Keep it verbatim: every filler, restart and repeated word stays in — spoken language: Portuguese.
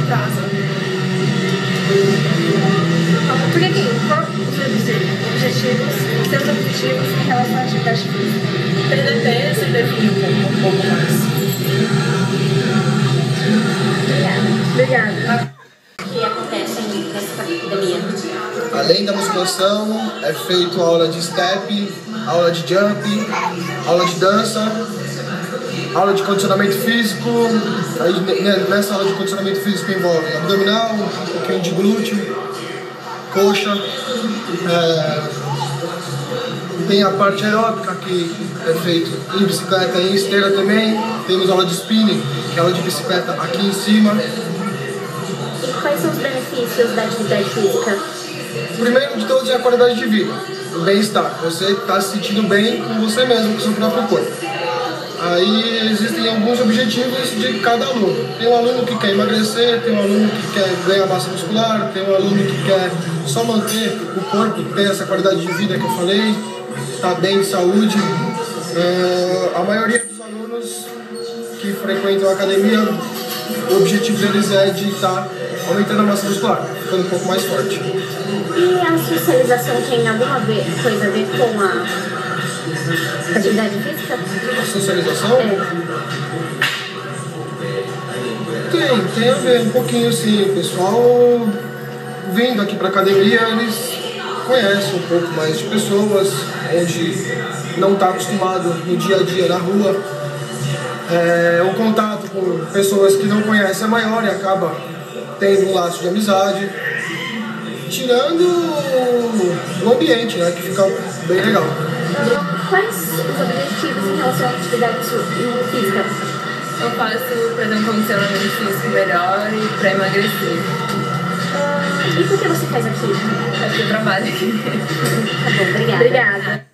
de casa. Porque aqui, qual os objetivos, seus objetivos em relação à atividade física? Perder peso e definir um pouco, um pouco mais. Obrigada. Obrigada. O que acontece nessa academia? Além da musculação, é feito aula de step, aula de jump, aula de dança, aula de condicionamento físico. Aí, nessa aula de condicionamento físico envolve abdominal, um pouquinho de glúteo, coxa. É, tem a parte aeróbica que é feito em bicicleta e em esteira também. Temos aula de spinning, que é aula de bicicleta aqui em cima. E quais são os benefícios da atividade física? O primeiro de todos é a qualidade de vida, o bem-estar. Você está se sentindo bem com você mesmo, com o seu próprio corpo. Aí existem alguns objetivos de cada aluno. Tem um aluno que quer emagrecer, tem um aluno que quer ganhar massa muscular, tem um aluno que quer só manter o corpo, ter essa qualidade de vida que eu falei, estar bem de saúde. É, a maioria dos alunos que frequentam a academia, o objetivo deles é de estar aumentando a massa muscular, ficando um pouco mais forte. E a socialização tem alguma coisa a ver com a atividade física? A socialização? É. Tem, tem a ver um pouquinho sim. O pessoal vindo aqui para academia, eles conhecem um pouco mais de pessoas, onde não está acostumado no dia a dia na rua. É, o contato com pessoas que não conhecem é maior e acaba tendo um laço de amizade, tirando o ambiente, né, que fica bem legal. Quais os objetivos em relação à atividade física? Eu faço para ter um condicionamento físico melhor e para emagrecer. Uh, e por que você faz aqui? Acho que eu trabalho aqui. Tá bom, obrigada. Obrigada.